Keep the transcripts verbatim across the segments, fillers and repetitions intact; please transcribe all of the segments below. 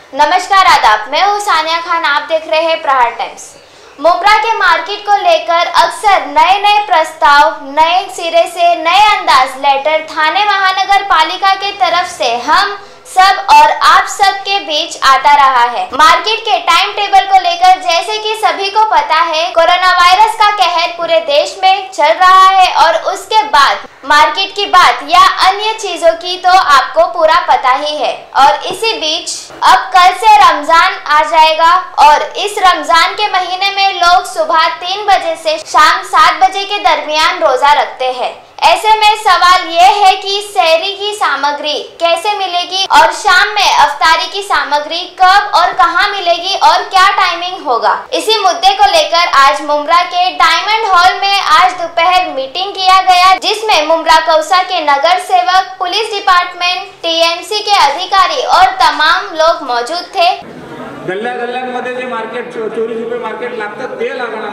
नमस्कार आदाब, मैं हूँ सानिया खान। आप देख रहे हैं प्रहार टाइम्स। मुंब्रा के मार्केट को लेकर अक्सर नए नए प्रस्ताव, नए सिरे से नए अंदाज लेटर थाने महानगर पालिका के तरफ से हम सब और आप सब के बीच आता रहा है। मार्केट के टाइम टेबल को लेकर जैसे कि सभी को पता है, कोरोना वायरस का कहर पूरे देश में चल रहा है और उसके बाद मार्केट की बात या अन्य चीजों की तो आपको पूरा पता ही है। और इसी बीच अब कल से रमजान आ जाएगा और इस रमजान के महीने में लोग सुबह तीन बजे से शाम सात बजे के दरमियान रोजा रखते हैं। ऐसे में सवाल ये है कि सहरी की सामग्री कैसे मिलेगी और शाम में अफ्तारी की सामग्री कब और कहां मिलेगी और क्या टाइमिंग होगा। इसी मुद्दे को लेकर आज मुंब्रा के डायमंड हॉल में आज दोपहर मीटिंग किया गया, जिसमें मुंब्रा कौसा के नगर सेवक, पुलिस डिपार्टमेंट, टीएमसी के अधिकारी और तमाम लोग मौजूद थे। गल्ल्या गल्ल्यांमध्ये जे मार्केट चोवीस रुपये मार्केट लागतं ते लागणार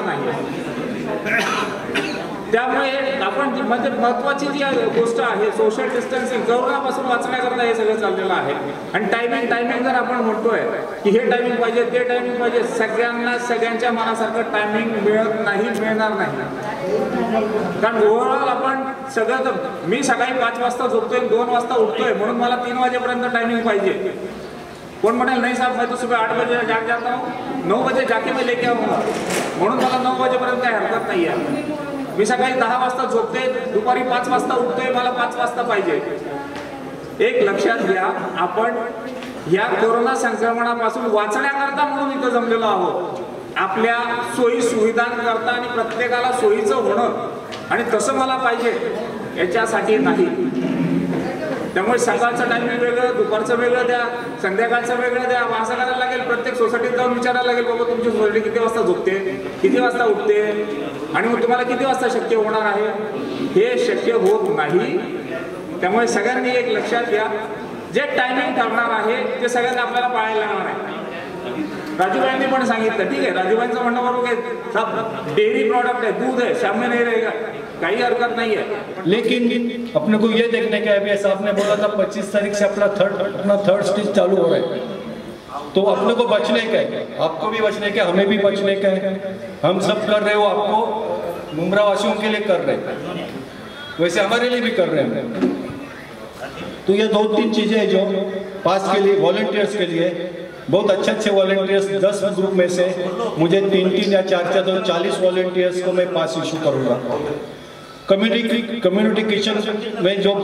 नाही। त्यामुळे आपण म्हणजे महत्त्वाची जी गोष्ट आहे सोशल डिस्टन्सिंग, कोरोनापासून वाचण्याकरता हे सगळं चाललेलं आहे। आणि टायमिंग टायमिंग जर आपण म्हणतोय की हे टायमिंग पाहिजे ते टायमिंग पाहिजे, सगळ्यांना सगळ्यांच्या मनासारखं टायमिंग मिळत नाही, मिळणार नाही। कारण ओव्हरऑल आपण सगळं, मी सकाळी पाच वाजता झोपतोय, दोन वाजता उठतोय, म्हणून मला तीन वाजेपर्यंत टायमिंग पाहिजे। कौन म्हणाल नहीं साहब मैं तो सुबह आठ बजे जाग जाता हूँ, नौ बजे जाके मैं लेके आऊँगा, म्हणून मला नऊ वाजेपर्यंत काही हरकत नाही आहे। मी सकाळी दहा वाजता झोपते, दुपारी पाच वाजता उठतोय, मला पाच वाजता पाहिजे। एक लक्षात घ्या, आपण या कोरोना संक्रमणापासून वाचण्याकरता म्हणून इथं जमलेलो आहोत, आपल्या सोयी सुविधांकरता आणि प्रत्येकाला सोयीचं होणं आणि तसं मला पाहिजे याच्यासाठी नाही। त्यामुळे सकाळचं टायमिंग वेगळं, दुपारचं वेगळं द्या, संध्याकाळचं वेगळं द्या। असं करायला लागेल, प्रत्येक सोसायटीत जाऊन विचारायला लागेल, बाबा तुमची सोसायटी किती वाजता झोपते, किती वाजता उठते आणि मग तुम्हाला किती वाजता शक्य होणार आहे। हे शक्य होत नाही। त्यामुळे सगळ्यांनी एक लक्षात घ्या, जे टायमिंग ठरणार आहे ते सगळ्यांना आपल्याला पाळायला लागणार आहे। राजूभाईंनी पण सांगितलं, ठीक आहे, राजूभाईंचं म्हणणं बरोबर आहे, सब डेयरी प्रोडक्ट है, दूध है, शाम में नहीं रहेगा, कहीं हरकत नहीं है। लेकिन अपने को ये देखने का है, साहब ने बोला था पच्चीस तारीख से अपना थर्ड अपना थर्ड स्टेज चालू हो रहा है, तो अपने को बचने का है, आपको भी बचने का, हमें भी बचने का है। हम सब कर रहे हो, आपको मुंब्रा वासियों के लिए कर रहे हैं, वैसे हमारे लिए भी कर रहे हैं। तो ये दो तीन चीजें हैं जो पास के लिए वॉलंटियर्स के लिए बहुत अच्छे अच्छे वॉलंटियर्स, दस ग्रुप में से मुझे तीन तीन या चार चार तो चालीस वॉलंटियर्स को मैं पास इशू करूँगा। कम्युनिटी कम्युनिटी किचन में जो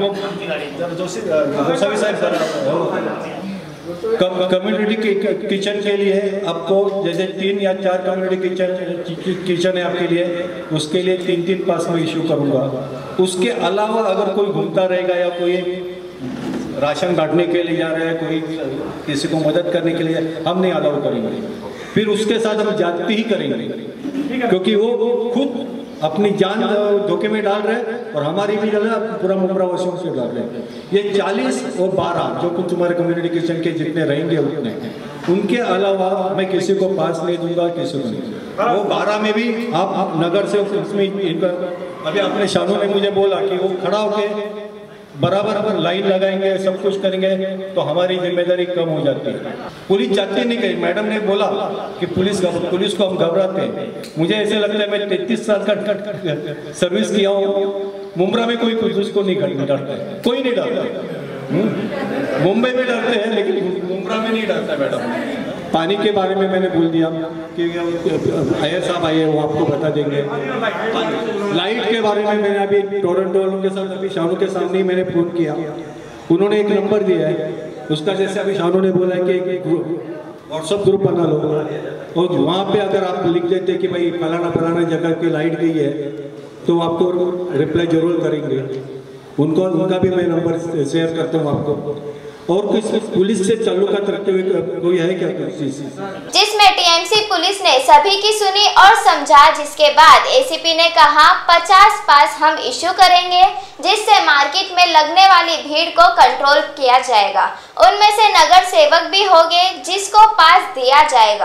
कम्युनिटी किचन के लिए आपको जैसे तीन या चार कम्युनिटी किचन किचन है आपके लिए, उसके लिए तीन तीन पास में इशू करूँगा। उसके अलावा अगर कोई घूमता रहेगा या कोई राशन बांटने के लिए जा रहे हैं, कोई किसी को मदद करने के लिए, हम नहीं अलाउ करेंगे। फिर उसके साथ हम जाति ही करेंगे, क्योंकि वो खुद अपनी जान धोखे में डाल रहे हैं और हमारी भी डाल रहे हैं, पूरा मुंब्रा वासियों से डाल रहे हैं। ये चालीस और बारह जो कुछ तुम्हारे कम्युनिटी किचन के जितने रहेंगे उतने, उनके अलावा मैं किसी को पास नहीं दूंगा, किसी को नहीं। वो बारह में भी आप, आप नगर से उसमें अभी अपने शानू ने मुझे बोला कि वो खड़ा होके बराबर लाइन लगाएंगे, सब कुछ करेंगे, तो हमारी जिम्मेदारी कम हो जाती है। पुलिस जाती नहीं गई, मैडम ने बोला कि पुलिस पुलिस को हम घबराते हैं। मुझे ऐसे लगता है, मैं तैतीस साल का सर्विस किया हूँ, मुंब्रा में कोई पुलिस को नहीं डरता है, कोई नहीं डरता। मुंबई में डरते हैं लेकिन मुंब्रा में नहीं डरता। मैडम पानी के बारे में मैंने बोल दिया कि आयर साहब आए, वो आपको बता देंगे। लाइट के बारे में मैंने अभी टोरंटो वालों के साथ अभी शानू के सामने ही मैंने फोन किया, उन्होंने एक नंबर दिया है उसका, जैसे अभी शानू ने बोला है कि व्हाट्सअप ग्रुप बना लो और वहाँ पे अगर आप लिख देते कि भाई फलाना फलाना जगह की लाइट गई है, तो आपको रिप्लाई जरूर करेंगे। उनको उनका भी मैं नंबर शेयर करता हूँ आपको। और कुछ पुलिस से ताल्लुकात रखते हुए कोई है क्या? जिसमें टीएमसी पुलिस ने सभी की सुनी और समझा, जिसके बाद एसीपी ने कहा पचास पास हम इशू करेंगे, जिससे मार्केट में लगने वाली भीड़ को कंट्रोल किया जाएगा। उनमें से नगर सेवक भी होंगे जिसको पास दिया जाएगा।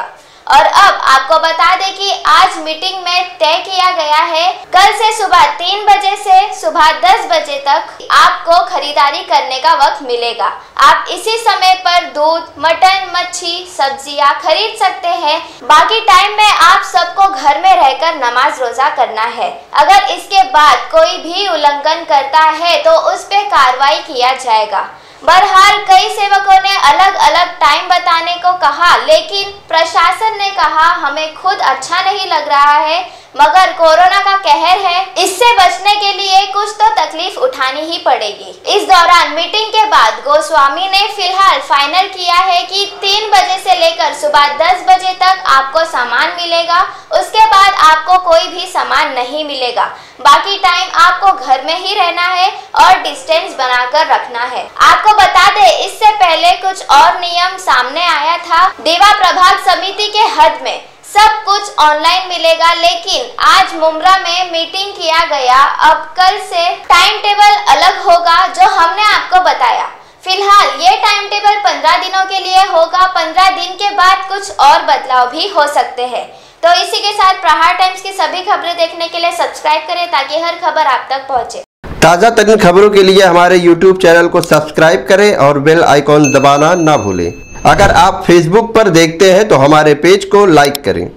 और अब आपको बता दें कि आज मीटिंग में तय किया गया है कल से सुबह तीन बजे से सुबह दस बजे तक आपको खरीदारी करने का वक्त मिलेगा। आप इसी समय पर दूध, मटन, मच्छी, सब्जियां खरीद सकते हैं। बाकी टाइम में आप सबको घर में रहकर नमाज रोजा करना है। अगर इसके बाद कोई भी उल्लंघन करता है तो उस पे कार्रवाई किया जाएगा। बहरहाल कई सेवकों ने अलग अलग टाइम बताने को कहा, लेकिन प्रशासन ने कहा हमें खुद अच्छा नहीं लग रहा है, मगर कोरोना का कहर है, इससे बचने के लिए कुछ तो तकलीफ उठानी ही पड़ेगी। इस दौरान मीटिंग के बाद गोस्वामी ने फिलहाल फाइनल किया है कि तीन बजे से लेकर सुबह दस बजे तक आपको सामान मिलेगा, उसके बाद आपको कोई भी सामान नहीं मिलेगा। बाकी टाइम आपको घर में ही रहना है और डिस्टेंस बनाकर रखना है। आपको बता दे, इससे पहले कुछ और नियम सामने आया था। देवा प्रभाग समिति के हद में सब कुछ ऑनलाइन मिलेगा, लेकिन आज मुंब्रा में मीटिंग किया गया। अब कल से टाइम टेबल अलग होगा जो हमने आपको बताया। फिलहाल ये टाइम टेबल पंद्रह दिनों के लिए होगा। पंद्रह दिन के बाद कुछ और बदलाव भी हो सकते हैं। तो इसी के साथ प्रहार टाइम्स की सभी खबरें देखने के लिए सब्सक्राइब करें ताकि हर खबर आप तक पहुंचे। ताज़ा तरीन खबरों के लिए हमारे यूट्यूब चैनल को सब्सक्राइब करें और बेल आइकॉन दबाना ना भूलें। अगर आप फेसबुक पर देखते हैं तो हमारे पेज को लाइक करें।